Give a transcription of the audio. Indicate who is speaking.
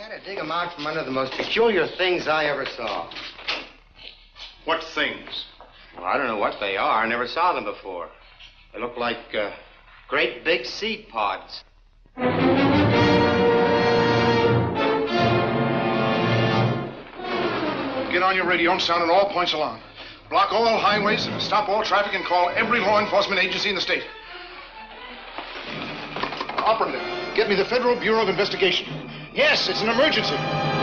Speaker 1: had to dig them out from under the most peculiar things I ever saw.
Speaker 2: What things?
Speaker 1: Well, I don't know what they are. I never saw them before. They look like great big seed pods.
Speaker 2: Get on your radio and sound on all points alarm. Block all highways, stop all traffic, and call every law enforcement agency in the state. Operative, get me the Federal Bureau of Investigation. Yes, it's an emergency.